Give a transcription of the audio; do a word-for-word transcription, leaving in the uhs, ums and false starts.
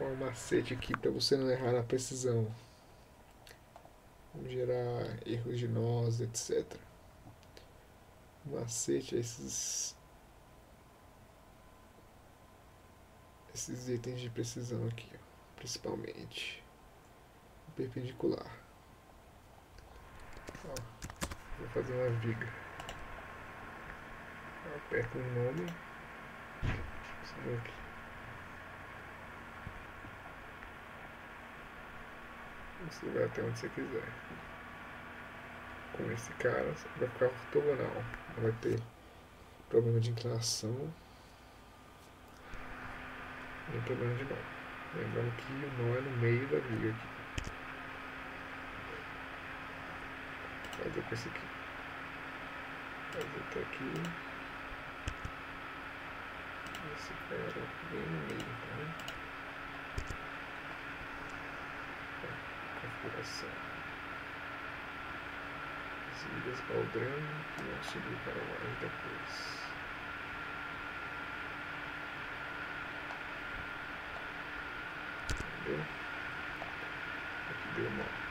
um macete aqui para você não errar na precisão. Vamos gerar erros de nós, etcétera. O macete é esses, esses itens de precisão aqui, ó, principalmente o perpendicular. Ó, vou fazer uma viga. Eu aperto o nome. Aqui. Você vai até onde você quiser. Com esse cara vai ficar ortogonal. Não vai ter problema de inclinação nem problema de nó. Lembrando que o nó é no meio da viga aqui. Fazer com esse aqui. Fazer até aqui. Esse cara bem no meio, tá vendo? Configuração. As vigas baldando que vão subir para mais depois. Entendeu? Aqui deu uma